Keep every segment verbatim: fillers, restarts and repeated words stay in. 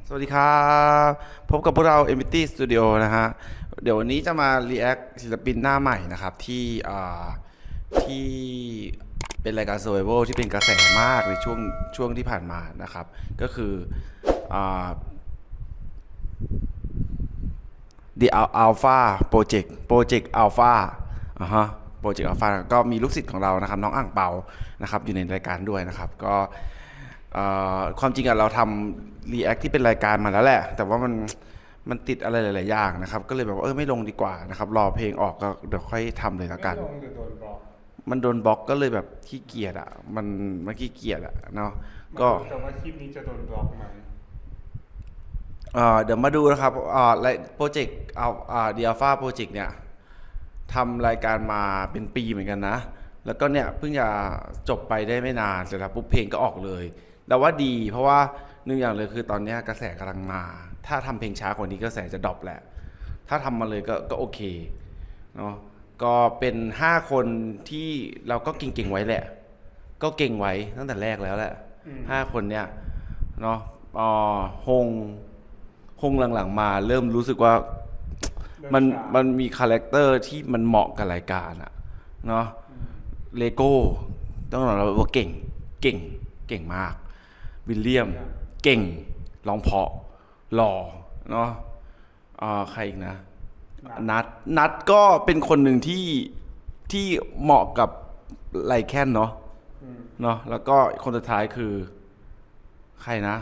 สวัสดีครับพบกับพวกเรา Empty Studio นะฮะเดี๋ยววันนี้จะมา react ศิลปินหน้าใหม่นะครับที่ที่เป็นรายการ Survival ที่เป็นกระแสมากในช่วงช่วงที่ผ่านมานะครับก็คือ The Alpha Project Project Alpha อ่าฮะ Project Alpha ก็มีลูกศิษย์ของเรานะครับน้องอ่างเปานะครับอยู่ในรายการด้วยนะครับก็ความจริงอะเราทำรีแอคที่เป็นรายการมาแล้วแหละแต่ว่ามันมันติดอะไรหลายๆอย่างนะครับก็เลยแบบว่าเออไม่ลงดีกว่านะครับรอเพลงออกก็เดี๋ยวค่อยทำเลยแล้วกันมันโดนบล็อกก็เลยแบบขี้เกียจอะมันมันขี้เกียจอะเนาะก็แต่ว่าคลิปนี้จะโดนบล็อกไหมเดี๋ยวมาดูนะครับอ่าโปรเจกต์เอาอ่า The Alpha Project เนี่ยทำรายการมาเป็นปีเหมือนกันนะแล้วก็เนี่ยเพิ่งจะจบไปได้ไม่นานเสร็จแล้วปุ๊บเพลงก็ออกเลยแต่ว่าดีเพราะว่าหนึ่งอย่างเลยคือตอนนี้กระแสกำลังมาถ้าทำเพลงช้ากว่านี้กระแสจะดรอปแหละถ้าทำมาเลยก็ก็โอเคเนาะก็เป็นห้าคนที่เราก็เก่งๆไว้แหละก็เก่งไว้ตั้งแต่แรกแล้วแหละห้าคนเนี้ยเนาะอ๋อฮงฮงหลังๆมาเริ่มรู้สึกว่ามันมันมีคาแรคเตอร์ที่มันเหมาะกับรายการอะเนาะเลโก้ต้องบอกเราว่าเก่งเก่งเก่งมากวิลเลียมเก่งร้องเพราะหล่อเนาะอ่าใครอีกนะนัดนัดก็เป็นคนหนึ่งที่ที่เหมาะกับไลแคนเนาะเนาะแล้วก็คนสุดท้ายคือใครนะ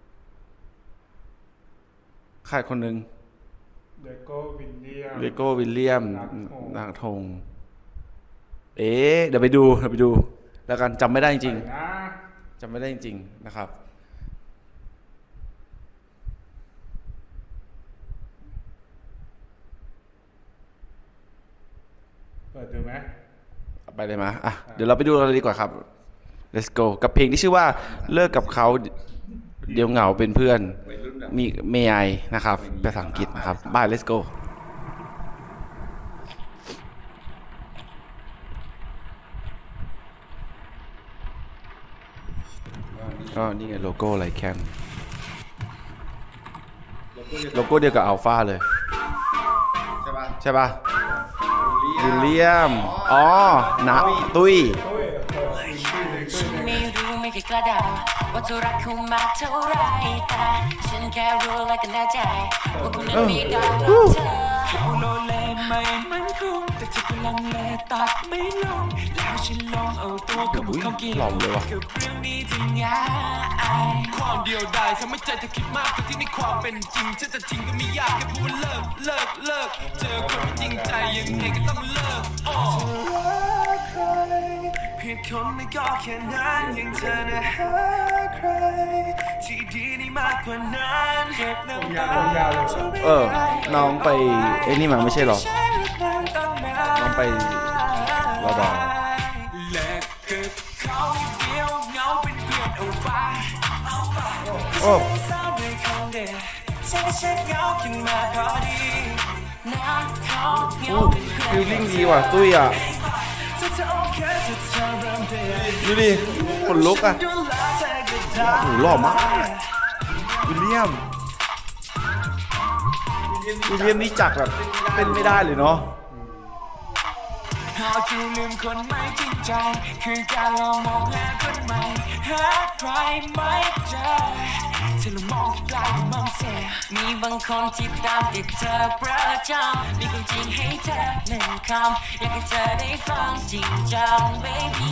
ใครคนหนึ่งเลโก้วิลเลียมเลโก้วิลเลียมนางธงเอ๊ะเดี๋ยวไปดูเดี๋ยวไปดูแล้วกันจำไม่ได้จริงจำไม่ได้จริงๆนะครับเปิดดูไหมไปเลยมาอ่ะเดี๋ยวเราไปดูกันเลยดีกว่าครับ let's go กับเพลงที่ชื่อว่าเลิกกับเขาเดี๋ยวเหงาเป็นเพื่อนมีเมย์ไอนะครับภาษาอังกฤษนะครับบาย let's go ก็นี่ไงโลโก้ไลแคนโลโก้เดียวกับอัลฟาเลยใช่ป่ะใช่ป่ะวิลเลียมอ๋อนะตุ้ยฉันไม่รู้ไม่เคยกล้าด่าว่าเธอรักเขามากเท่าไรแต่ฉันแค่รู้และก็แน่ใจว่าคุณนั้นมีการรักเธอเขาโลเลไม่มั่นคงแต่เธอกำลังเลตัดไม่ลงแล้วฉันลองเอาตัวกับเขาเกี่ยวกับเรื่องนี้ที่ง่ายความเดียวดายทำให้ใจเธอคิดมากแต่ที่ในความเป็นจริงฉันจะทิ้งก็ไม่ยากแค่พูดว่าเลิกเลิกเลิกเจอคนไม่จริงใจยังไงก็ต้องเลิกอ๋อเพียงคนไม่ก็แค่นั้นยังเธอนะหาใครที่ดีนี่มากกว่านั้นเก็บน้ำตาเออน้องไปไอ้นี่มาไม่ใช่หรอน้องไปรอดอโอ้ฟิลลิ่งดีว่ะตุ้ยอ่ะดูดิคนลุกอ่ะโอ้หล่อมากวิลเลียมวิลเลียมนี่จักแบบเป็นไม่ได้เลยเนาะหาจูลืมคนไม่จริงใจคือการลองมองหาคนใหม่หาใครไม่เจอเธอลองมองไกลก็มองเสียมีบางคนที่ตามติดเธอประจำมีความจริงให้เธอหนึ่งคำอยากให้เธอได้ฟังจริงจัง baby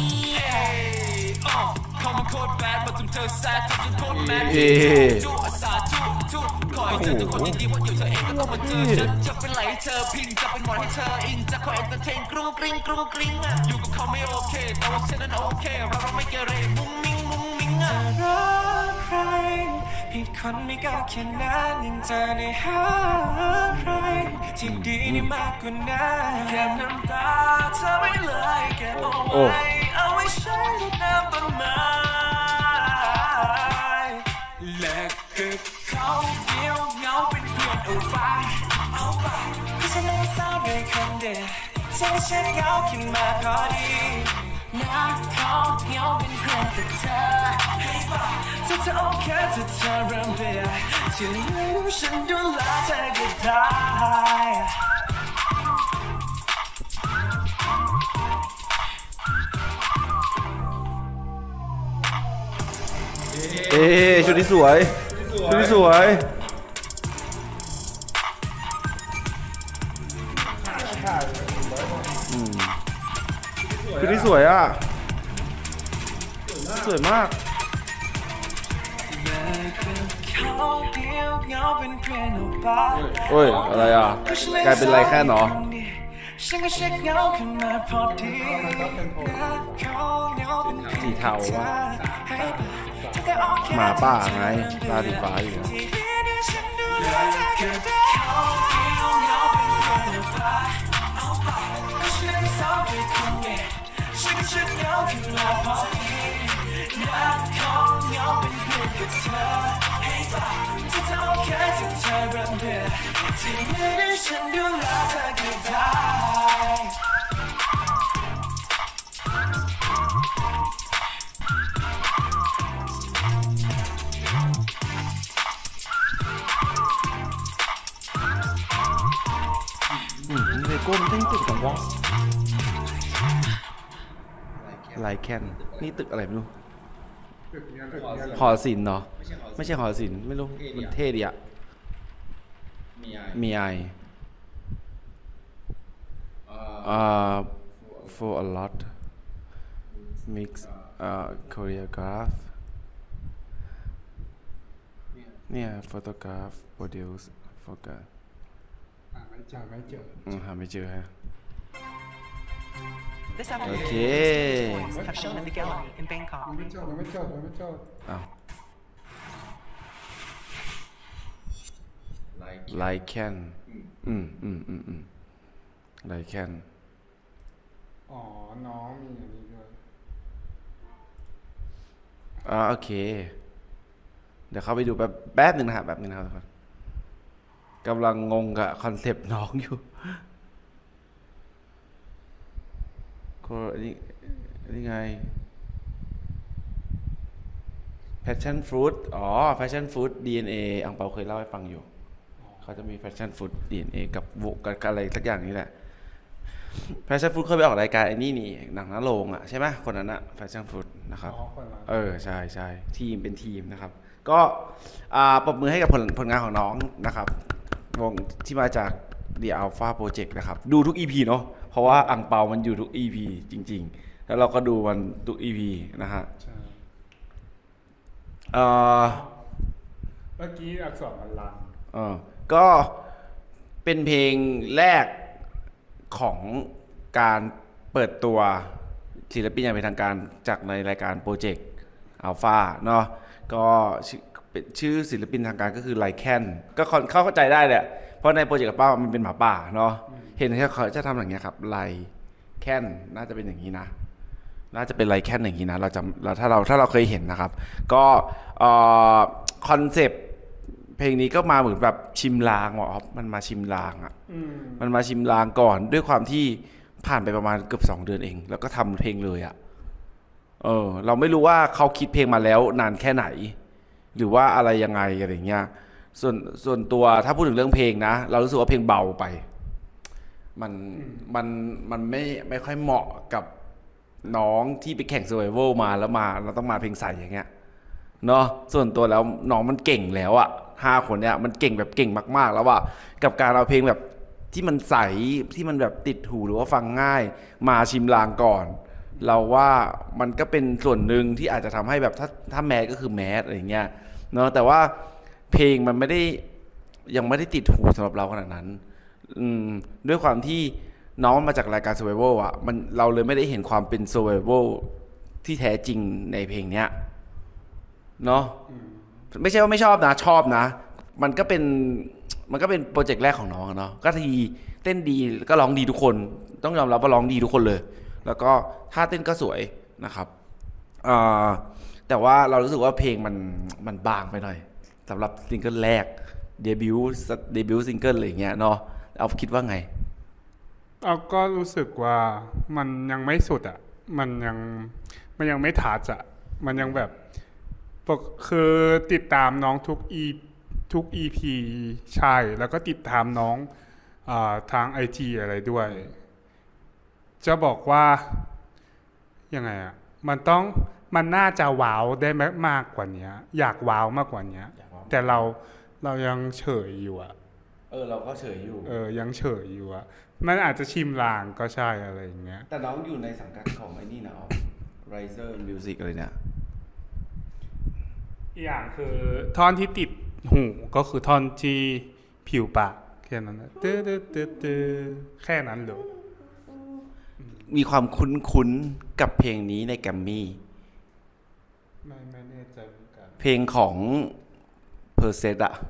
เขามาโคตรแบดมาทำเธอแซดทำจนโคตรแมนจูอาสาจูจูขอให้เธอทุกคนดีๆว่าอยู่เธอเองก็ต้องมาเจอฉันจะเป็นไหลเธอพิงจะเป็นหมอนให้เธออิงจะคอยเอนเตอร์เทนกรุ้งกริ้งกรุ้งกริ้งอยู่กับเขาไม่โอเคแต่ว่าฉันนั้นโอเคเราเราไม่เกเรมุ้งมิ้งมุ้งมิ้งจะรักใครผิดคนไม่ก็แค่นั้นยังเธอได้หาใครที่ดีนี่มากกว่านั้นแค่น้ำตาเธอไม่เลยแค่เอาไว้เอาไว้ใช้ลดน้ำต้นไม้และเกิดเขาเดียวเงาเป็นเพื่อนเอาไปเอาไปที่ฉันนั้นเศร้าด้วยคำเดียวฉันฉันเงาขึ้นมาพอดีนะเขาเงาเป็นเพื่อนกับเธอให้ไปถ้าเธอโอเคถ้าเธอเริ่มเบื่อที่ไม่รู้ฉันดูแลเธอก็ได้เอ๊ะชุดนี้สวยชุดนี้สวยชุดนี้สวยอ่ะสวยมากโอ้ยอะไรอ่ะกลายเป็นไรแค่หนอสีเทาวะหมาป่าไงตาสีฟ้าอยู่นะเลโก้มันเต้นตึกจังวะไลแคนนี่ตึกอะไรไม่รู้หอศิลป์เนาะไม่ใช่หอศิลป์ไม่รู้มันเท่ดีอะมีไออ่า for a lot mix อ่า choreograph เนี่ย photograph produce focus ไม่เจอไม่เจออืมหาไม่เจอฮะ This โอเค application have shown at the gallery in Bangkok. ไม่เจอไม่เจอไม่เจออ้าวไลแคนอืมอืมอืมอืมไลแคนอ๋อน้องมีอย่างนี้ด้วยอ่าโอเคเดี๋ยวเข้าไปดูแป๊บแป๊บหนึ่งนะฮะแป๊บหนึ่งนะครับทุกคนกำลังงงกับคอนเซปต์น้องอยู่ก็นี่นี่ไง Passion Fruit อ๋อ Passion Fruit ดี เอ็น เอ อังเปาเคยเล่าให้ฟังอยู่เขาจะมี Passion Fruit ดี เอ็น เอ กับโวกับอะไรสักอย่างนี้แหละ Passion Fruit เคยไปออกรายการไอ้นี่นี่หนังหน้าโรงอ่ะใช่ไหมคนนั้นอะ Passion Fruit นะครับเออใช่ใช่ทีมเป็นทีมนะครับก็ปรบมือให้กับผลผลงานของน้องนะครับวงที่มาจาก The Alpha Project นะครับดูทุก อี พี เนาะเพราะว่าอังเปามันอยู่ทุก อี พี จริงๆแล้วเราก็ดูมันทุก อี พี นะฮะเอ่อเมื่อกี้อักษรมันลังเออก็เป็นเพลงแรกของการเปิดตัวศิลปินอย่างเป็นทางการจากในรายการโปรเจกต์อัลฟาเนาะก็ชื่อศิลปินทางการก็คือไลแคนก็เข้าใจได้แหละเพราะในโปรเจกต์กับป้ามันเป็นหมาป่าเนาะเห็นเขาจะทำอย่างเงี้ยครับไลแคนน่าจะเป็นอย่างนี้นะน่าจะเป็นไลแคนอย่างนี้นะเราจำเราถ้าเราถ้าเราเคยเห็นนะครับก็คอนเซปต์เพลงนี้ก็มาเหมือนแบบชิมลางว่ะมันมาชิมลางอ่ะมันมาชิมลางก่อนด้วยความที่ผ่านไปประมาณเกือบสองเดือนเองแล้วก็ทำเพลงเลยอ่ะเออเราไม่รู้ว่าเขาคิดเพลงมาแล้วนานแค่ไหนหรือว่าอะไรยังไงอะไรเงี้ยส่วนส่วนตัวถ้าพูดถึงเรื่องเพลงนะเรารู้สึกว่าเพลงเบาไปมันมันมันไม่ไม่ค่อยเหมาะกับน้องที่ไปแข่ง Survival มาแล้วมาเราต้องมาเพลงใสอย่างเงี้ยเนาะส่วนตัวแล้วน้องมันเก่งแล้วอะห้าคนเนี้ยมันเก่งแบบเก่งมากๆแล้วว่ากับการเอาเพลงแบบที่มันใสที่มันแบบติดหูหรือว่าฟังง่ายมาชิมลางก่อนเราว่ามันก็เป็นส่วนหนึ่งที่อาจจะทำให้แบบถ้าถ้าแมสก็คือแมสอะไรเงี้ยเนาะแต่ว่าเพลงมันไม่ได้ยังไม่ได้ติดหูสำหรับเราขนาดนั้นด้วยความที่น้องมาจากรายการ Survival อ่ะมันเราเลยไม่ได้เห็นความเป็น Survival ที่แท้จริงในเพลงเนี้ยเนาะไม่ใช่ว่าไม่ชอบนะชอบนะมันก็เป็นมันก็เป็นโปรเจกต์แรกของน้องเนาะก็ทีเต้นดีก็ร้องดีทุกคนต้องยอมรับว่าร้องดีทุกคนเลยแล้วก็ท่าเต้นก็สวยนะครับแต่ว่าเรารู้สึกว่าเพลงมันมันบางไปหน่อยสำหรับซิงเกิลแรกเดบิวต์เดบิวต์ซิงเกิลอะไรเงี้ยเนาะเอาคิดว่าไงเอาก็รู้สึกว่ามันยังไม่สุดอ่ะมันยังมันยังไม่ทัชอ่ะมันยังแบบปปกคือติดตามน้องทุกอีทุก อี พี ใช่แล้วก็ติดตามน้องอาทาง ไอ จี อะไรด้วยจะบอกว่ายังไงอ่ะมันต้องมันน่าจะว้าวได้มากกว่านี้อยากว้าวมากกว่านี้แต่เราเรายังเฉยอยู่อ่ะเออเราก็เฉยอยู่เออยังเฉยอยู่อ่ะมันอาจจะชิมลางก็ใช่อะไรอย่างเงี้ยแต่น้องอยู่ในสังกัดของไอ้นี่นะอ๋อ Riser Music อะไรเนี่ยอย่างคือท่อนที่ติดหูก็คือท่อนที่ผิวปากแค่นั้นนะตื้อตื้อตื้อตื้อแค่นั้นเลยมีความคุ้นๆกับเพลงนี้ในแกรมมี่ไม่ไม่แน่ใจเหมือนกันเพลงของเพอร์เซตอะ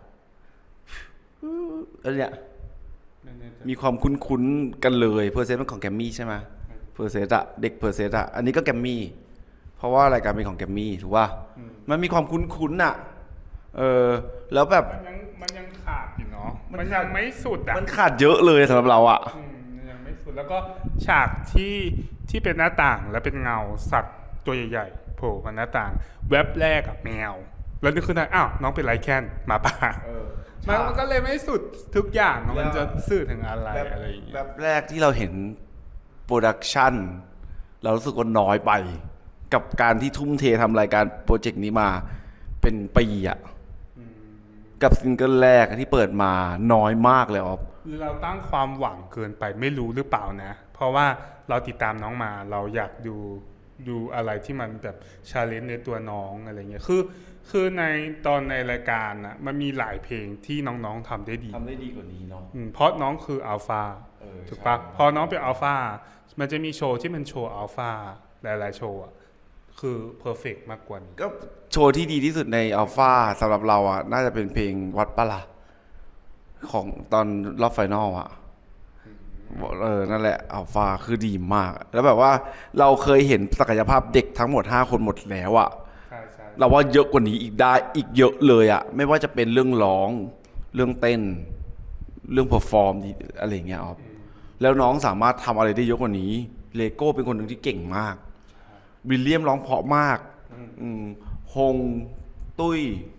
อะไรเนี่ยมีความคุ้นๆกันเลยเพอร์เซตเป็นของแกรมมี่ใช่ไหมเพอร์เซตอะเด็กเพอร์เซตอะอันนี้ก็แกรมมี่เพราะว่ารายการเป็นของแกรมมี่ถูกป่ะมันมีความคุ้นๆอะเออแล้วแบบมันยังมันยังขาดอยู่เนาะมันยังไม่สุดอะมันขาดเยอะเลยสำหรับเราอะยังไม่สุดแล้วก็ฉากที่ที่เป็นหน้าต่างแล้วเป็นเงาสัตว์ตัวใหญ่ๆโผล่มาหน้าต่างแว็บแรกอะแมวแล้วนึกขึ้นได้อ้าวน้องเป็นไรแค้นหมาป่ามันก็เลยไม่สุดทุกอย่างมันจะสื่อถึงอะไรอะไรอย่างเงี้ยแบบแรกที่เราเห็นโปรดักชันเรารู้สึกว่าน้อยไปกับการที่ทุ่มเททำรายการโปรเจกต์นี้มาเป็นปีอะกับซิงเกิลแรกที่เปิดมาน้อยมากเลยอ๋อคือเราตั้งความหวังเกินไปไม่รู้หรือเปล่านะเพราะว่าเราติดตามน้องมาเราอยากดูดูอะไรที่มันแบบชาเลนจ์ในตัวน้องอะไรเงี้ยคือคือในตอนในรายการน่ะมันมีหลายเพลงที่น้องๆทำได้ดีทำได้ดีกว่านี้เนาะเพราะน้องคืออัลฟาถูกปะพอน้องเป็นอัลฟามันจะมีโชว์ที่มันโชว์อัลฟาหลายๆโชว์อะคือเพอร์เฟกต์มากกว่านี้ก็โชว์ที่ดีที่สุดในอัลฟาสำหรับเราอ่ะน่าจะเป็นเพลงวัดปะละของตอนรอบไฟนอลอ่ะเออนั่นแหละอัลฟาคือดีมากแล้วแบบว่าเราเคยเห็นศักยภาพเด็กทั้งหมดห้าคนหมดแล้วอ่ะเราว่าเยอะกว่านี้อีกได้อีกเยอะเลยอ่ะไม่ว่าจะเป็นเรื่องร้องเรื่องเต้นเรื่องเพอร์ฟอร์มอะไรเงี้ยอ๋อแล้วน้องสามารถทำอะไรได้เยอะกว่านี้เลโก้เป็นคนหนึ่งที่เก่งมากวิลเลียมร้องเพราะมากฮงตุ้ย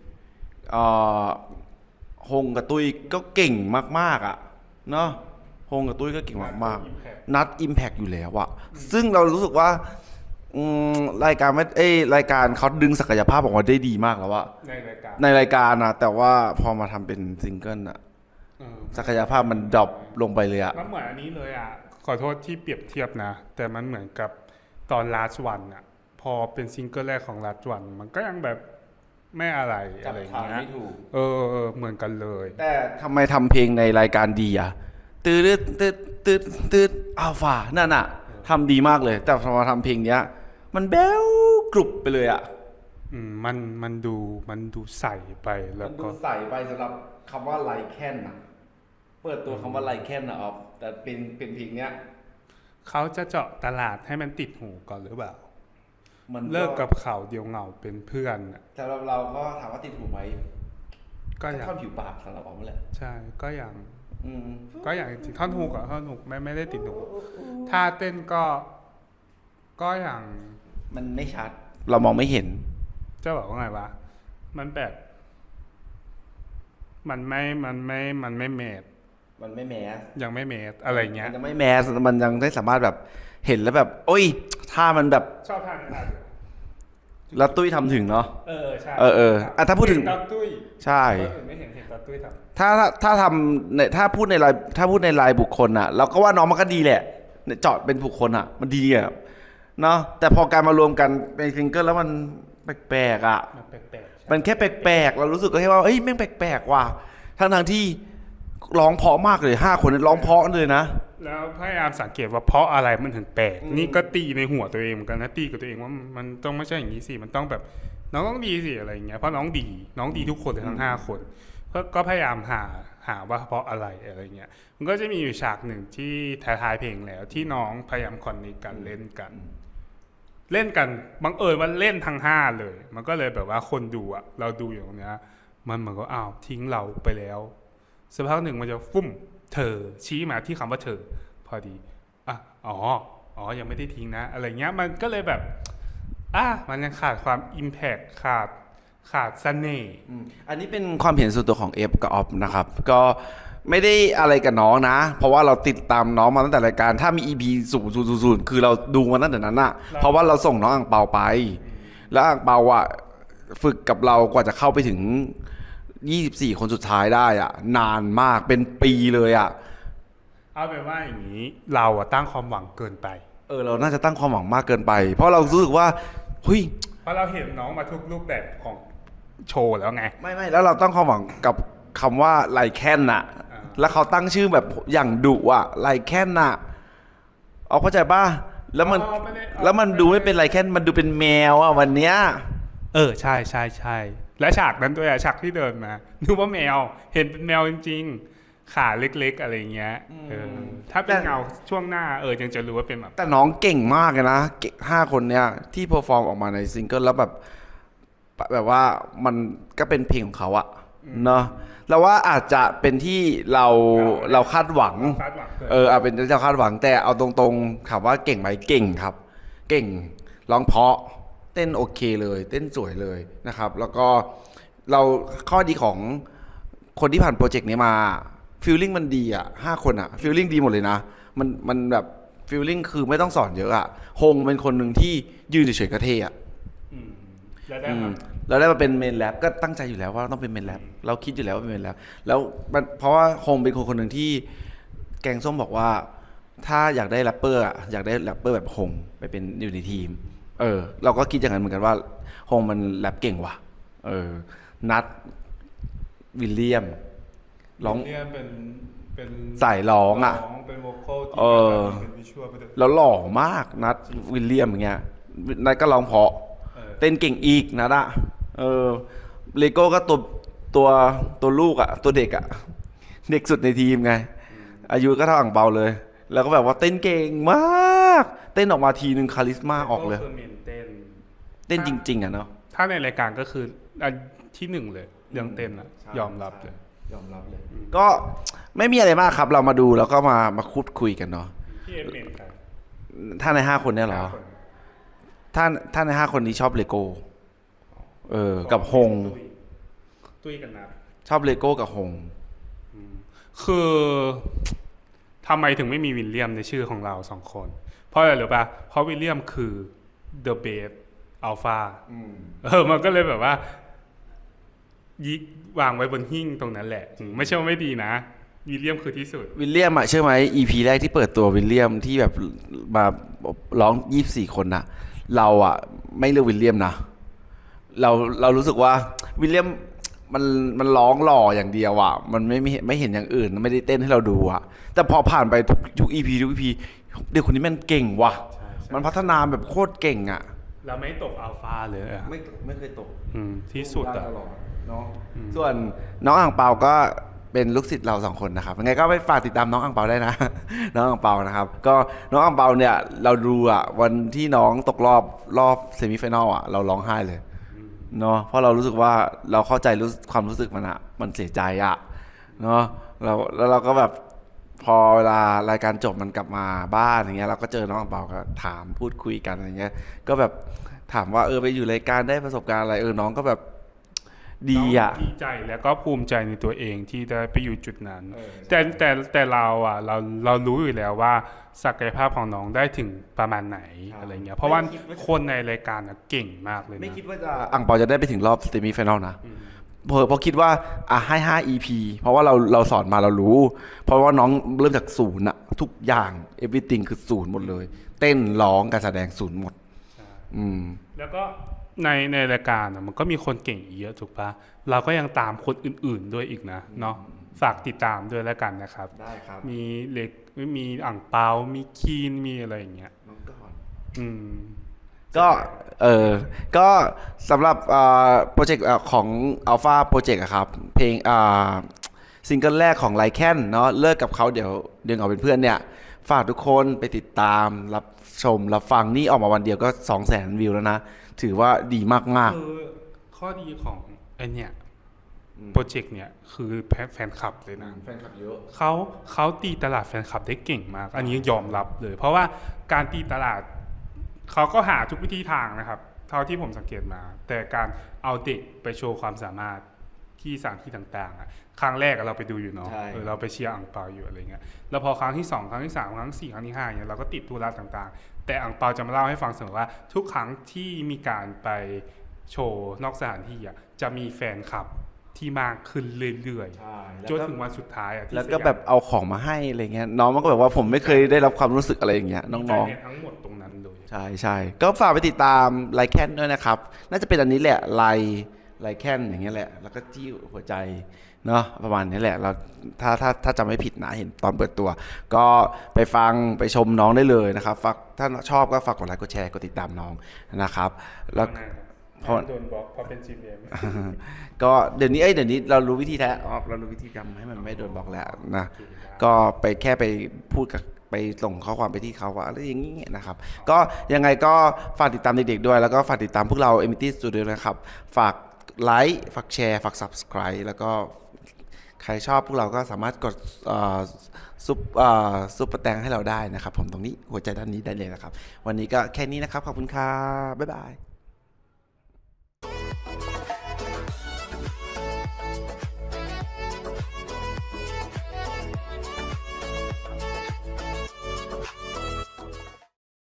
ฮงกับตุ้ยก็เก่งมากๆอ่ะเนาะฮงกับตุ้ยก็เก่งมากๆนัดอิมแพคอยู่แล้วอ่ะซึ่งเรารู้สึกว่ารายการไม่เอ้รายการเขาดึงศักยภาพออกมาได้ดีมากแล้วอะในรายการในรายการนะแต่ว่าพอมาทำเป็นซิงเกิลอะศักยภาพมันดรอปลงไปเลยอะมันเหมือนอันนี้เลยอะขอโทษที่เปรียบเทียบนะแต่มันเหมือนกับตอนลาสวันอะพอเป็นซิงเกิลแรกของลาสวันมันก็ยังแบบไม่อะไรอะไรเงี้ยเออเออเหมือนกันเลยแต่ทำไมทำเพลงในรายการดีอะตืดตืดตืดตืดอัลฟานั่นอะทำดีมากเลยแต่พอมาทำเพลงเนี้ยมันแบ้วกรุบไปเลยอ่ะอืมมันมันดูมันดูใส่ไปแล้วก็ดูใส่ไปสำหรับคำว่าไลแคนอ่ะเปิดตัวคำว่าไลแคนอ่ะอ๋อแต่เป็นเป็นเพลงเนี้ยเขาจะเจาะตลาดให้มันติดหูก่อนหรือเปล่ามันเลิกกับเขาเดียวเหงาเป็นเพื่อนอ่ะสำหรับเราก็ถามว่าติดหูไหมก็อย่างท่อนผิวปากสำหรับเราแหละใช่ก็อย่างก็อย่างจริงท่อนหูกับท่อนหูไม่ไม่ได้ติดหูถ้าเต้นก็ก็อย่างมันไม่ชัดเรามองไม่เห็นจะบอกว่าไงวะมันแบบมันไม่มันไม่มันไม่เมทมันไม่แมสยังไม่เมทอะไรเงี้ยมันยังไม่แมสมันยังได้สามารถแบบเห็นแล้วแบบโอ้ยท่ามันแบบชอบท่าท่าแล้วตุ้ยทำถึงเนาะเออใช่เออเอออ่ะถ้าพูดถึงตุ้ยใช่ไม่เห็นเห็นตุ้ยทำถ้าถ้าทำในถ้าพูดในรายถ้าพูดในรายบุคคลอ่ะเราก็ว่าน้องมันก็ดีแหละเจาะเป็นบุคคลอ่ะมันดีอ่ะเนาะแต่พอการมารวมกันเป็นซิงเกิลแล้วมันแปลกๆอ่ะมันแค่แปลกๆเรารู้สึกก็แค่ว่าเอ้ยแม่งแปลกๆว่ะทั้งทางที่ร้องเพราะมากเลยห้าคนร้องเพราะเลยนะแล้วพยายามสังเกตว่าเพราะอะไรมันถึงแปลกนี่ก็ตีในหัวตัวเองเหมือนกันนะตีกับตัวเองว่ามันต้องไม่ใช่อย่างนี้สิมันต้องแบบน้องต้องดีสิอะไรอย่างเงี้ยเพราะน้องดีน้องดีทุกคนเลยทั้งห้าคนก็พยายามหาหาว่าเพราะอะไรอะไรเงี้ยมันก็จะมีอยู่ฉากหนึ่งที่ท้ายๆเพลงแล้วที่น้องพยายามคอนเนคกันเล่นกันเล่นกันบังเอิญว่าเล่นทั้งห้าเลยมันก็เลยแบบว่าคนดูอะเราดูอยู่ตรงเนี้ยมันเหมือนก็อ้าวทิ้งเราไปแล้วสักพักหนึ่งมันจะฟุ่มเธอชี้มาที่คำว่าเธอพอดีอ่ะอ๋ออ๋อยังไม่ได้ทิ้งนะอะไรเงี้ยมันก็เลยแบบอ่ะมันยังขาดความอิมแพคขาดขาดเสน่ห์อันนี้เป็นความเห็นส่วนตัวของเอฟกับออฟนะครับก็ไม่ได้อะไรกับน้องนะเพราะว่าเราติดตามน้องมาตั้งแต่รายการถ้ามี อี พี ศูนย์ ศูนย์ ศูนย์ คือเราดูมาตั้งแต่นั้นอะเพราะว่าเราส่งน้องอ่างเปาไปแล้วอ่างเปาอะฝึกกับเรากว่าจะเข้าไปถึงยี่สิบสี่คนสุดท้ายได้อะนานมากเป็นปีเลยอะเอาเป็นว่าอย่างนี้เราอะตั้งความหวังเกินไปเออเราน่าจะตั้งความหวังมากเกินไปเพราะเรารู้สึกว่าเฮ้ยเพราะเราเห็นน้องมาทุกรูปแบบของโชว์แล้วไงไม่ไม่แล้วเราตั้งความหวังกับคำว่าไลแคนน่ะแล้วเขาตั้งชื่อแบบอย่างดุอะไลแคนน่ะเอาเข้าใจป่ะแล้วมันแล้วมันดูไม่เป็นไลแคนมันดูเป็นแมวอะวันเนี้ยเออใช่ใช่ใช่และฉากนั้นด้วยอะฉากที่เดินมานึกว่าแมวเห็นเป็นแมวจริงๆขาเล็กๆอะไรเงี้ยเออถ้าเป็นเงาช่วงหน้าเออยังจะรู้ว่าเป็นแบบแต่น้องเก่งมากเลยนะห้าคนเนี้ยที่เพอร์ฟอร์มออกมาในซิงเกิลแล้วแบบแบบว่ามันก็เป็นเพลงของเขาอะเนาะเราว่าอาจจะเป็นที่เราเราคาดหวังเอออาจเป็นที่เราคาดหวังแต่เอาตรงๆถามว่าเก่งไหมเก่งครับเก่งร้องเพราะเต้นโอเคเลยเต้นสวยเลยนะครับแล้วก็เราข้อดีของคนที่ผ่านโปรเจกต์นี้มาฟีลลิ่งมันดีอ่ะห้าคนอ่ะฟีลลิ่งดีหมดเลยนะมันมันแบบฟีลลิ่งคือไม่ต้องสอนเยอะอ่ะฮงเป็นคนหนึ่งที่ยืนเฉยๆกระเทอ่ะแล้วได้มาเราได้มาเป็นเมนแรปก็ตั้งใจอยู่แล้วว่าต้องเป็นเมนแรปเราคิดอยู่แล้วว่าเป็นเมนแรปแล้วเพราะว่าฮงเป็นคนคนหนึ่งที่แกงส้มบอกว่าถ้าอยากได้แรปเปอร์อ่ะอยากได้แรปเปอร์แบบฮงไปเป็นอยู่ในทีมเออเราก็คิดอย่างนั้นเหมือนกันว่าฮงมันแรปเก่งว่ะเออนัทวิลเลียมร้องเป็นเป็นสายร้องอ่ะเป็นโวคอลที่เป็นวิชวลแล้วหล่อมากนัทวิลเลียมอย่างเงี้ยนัทก็ร้องเพราะเต้นเก่งอีกนัทอ่ะเออเลโก้ก็ตัวตัวตัวลูกอ่ะตัวเด็กอ่ะเด็กสุดในทีมไงอายุก็เท่าอ่างเปาเลยแล้วก็แบบว่าเต้นเก่งมากเต้นออกมาทีนึงคาริสมาออกเลยเต้นจริงๆอ่ะเนาะถ้าในรายการก็คืออันที่หนึ่งเลยเรื่องเต้นอ่ะยอมรับเลยยอมรับเลยก็ไม่มีอะไรมากครับเรามาดูแล้วก็มามาคุยคุยกันเนาะพี่เอ็มเอ็มครับถ้าในห้าคนเนี่ยเหรอถ้าถ้าในห้าคนนี้ชอบเลโก้เออกับฮงตุ้ยกันนะชอบเลโก้กับฮงคือทำไมถึงไม่มีวิลเลียมในชื่อของเราสองคนเพราะอะไรหรือป่ะเพราะวิลเลียมคือ the best alpha เออมันก็เลยแบบว่ายิกวางไว้บนหิ้งตรงนั้นแหละไม่ใช่ว่าไม่ดีนะวิลเลียมคือที่สุดวิลเลียมอ่ะเชื่อไหม อี พี แรกที่เปิดตัววิลเลียมที่แบบมาร้องยี่สิบสี่คนน่ะเราอ่ะไม่เลือกวิลเลียมนะเราเรารู้สึกว่าวิลเลียมมันมันร้องหล่ออย่างเดียวอ่ะมันไม่ไม่ไม่เห็นอย่างอื่นไม่ได้เต้นให้เราดูอ่ะแต่พอผ่านไปทุกทุก อี พี ทุก อี พี เด็กคนนี้มันเก่งว่ะมันพัฒนาแบบโคตรเก่งอ่ะเราไม่ตกอัลฟาเลยอ่ะไม่ไม่เคยตกที่สุดอ่ะเนาะส่วนน้องอ่างเปาก็เป็นลูกศิษย์เราสองคนนะครับยังไงก็ไปฝากติดตามน้องอ่างเปาได้นะน้องอ่างเปานะครับก็น้องอ่างเปาเนี่ยเราดูอ่ะวันที่น้องตกรอบรอบเซมิไฟแนลอ่ะเราร้องไห้เลยเนาะเพราะเรารู้สึกว่าเราเข้าใจรู้ความรู้สึกมันอ่ะมันเสียใจอ่ะเนาะเราแล้วเราก็แบบพอเวลารายการจบมันกลับมาบ้านอย่างเงี้ยเราก็เจอน้องอ่างเปาก็ถามพูดคุยกันอะไรเงี้ยก็แบบถามว่าเออไปอยู่รายการได้ประสบการณ์อะไรเออน้องก็แบบดีอ่ะดีใจแล้วก็ภูมิใจในตัวเองที่ได้ไปอยู่จุดนั้นแต่แต่แต่เราอ่ะเราเรารู้อยู่แล้วว่าศักยภาพของน้องได้ถึงประมาณไหนอะไรเงี้ยเพราะว่าคนในรายการน่ะเก่งมากเลยนะไม่คิดว่าจะอ่างเปาจะได้ไปถึงรอบเซมิไฟแนลนะเพราะเพราะคิดว่าอ่ะให้ห้า อี พี เพราะว่าเราเราสอนมาเรารู้เพราะว่าน้องเริ่มจากศูนย์อะทุกอย่าง everything คือศูนย์หมดเลยเต้นร้องการแสดงศูนย์หมดอืมแล้วก็ในในรายการมันก็มีคนเก่งอีกเยอะถูกปะเราก็ยังตามคนอื่นๆด้วยอีกนะเนาะฝากติดตามด้วยแล้วกันนะครับได้ครับมีเล็กมีอ่างเปามีคีนมีอะไรอย่างเงี้ยน้องก่อนอืมก็เออก็สำหรับโปรเจกต์ของ Alpha Project อะครับเพลงซิงเกิลแรกของไลแคนเนาะเลิกกับเขาเดี๋ยวเดี๋ยวเอาเป็นเพื่อนเนี่ยฝากทุกคนไปติดตามรับชมรับฟังนี่ออกมาวันเดียวก็ สองแสน วิวแล้วนะถือว่าดีมากๆคือข้อดีของไอ้เนี่ยโปรเจกต์เนี่ยคือแฟนคลับเลยนะแฟนคลับเยอะเขาเขาตีตลาดแฟนคลับได้เก่งมากอันนี้ยอมรับเลยเพราะว่าการตีตลาดเขาก็หาทุกวิธีทางนะครับเท่าที่ผมสังเกตมา แต่การเอาเด็กไปโชว์ความสามารถที่สถานที่ต่างๆอ่ะครั้งแรกเราไปดูอยู่เนาะเออเราไปเชียร์อังเปาอยู่อะไรเงี้ยแล้วพอครั้งที่สองครั้งที่สามครั้งที่สี่ครั้งที่ห้าเนี่ยเราก็ติดธุระต่างๆแต่อังเปาจะมาเล่าให้ฟังเสมอว่าทุกครั้งที่มีการไปโชว์นอกสถานที่อ่ะจะมีแฟนคลับที่มากขึ้นเรื่อยๆจนถึงวันสุดท้ายอ่ะแล้วก็แบบเอาของมาให้อะไรเงี้ยน้องมันก็แบบว่าผมไม่เคยได้รับความรู้สึกอะไรอย่างเงี้ยน้องๆทั้งหมดตรงนั้นเลยใช่ใช่ก็ฝากไปติดตามไลแคนด้วยนะครับน่าจะเป็นอันนี้แหละไลไลแคนอย่างเงี้ยแหละแล้วก็จี้หัวใจเนาะประมาณนี้แหละเราถ้าถ้าถ้าจำไม่ผิดนะเห็นตอนเปิดตัวก็ไปฟังไปชมน้องได้เลยนะครับฝากถ้าชอบก็ฝากกดไลค์กดแชร์กดติดตามน้องนะครับแล้วพอโดนบล็อกพอเป็น จี พี เอ็มก็เดี๋ยวนี้เอ้ยเดี๋ยวนี้เรารู้วิธีแท้เรารู้วิธีทำให้มันไม่โดนบล็อกแล้วนะก็ไปแค่ไปพูดกับไปส่งข้อความไปที่เขาว่าอะไรอย่างนี้นะครับก็ยังไงก็ฝากติดตามเด็กๆด้วยแล้วก็ฝากติดตามพวกเรา เอ็ม ที Studio นะครับฝากไลค์ฝากแชร์ฝาก Subscribe แล้วก็ใครชอบพวกเราก็สามารถกดซุปซุปเปอร์แตงให้เราได้นะครับผมตรงนี้หัวใจด้านนี้ได้เลยนะครับวันนี้ก็แค่นี้นะครับขอบคุณครับบ๊ายบาย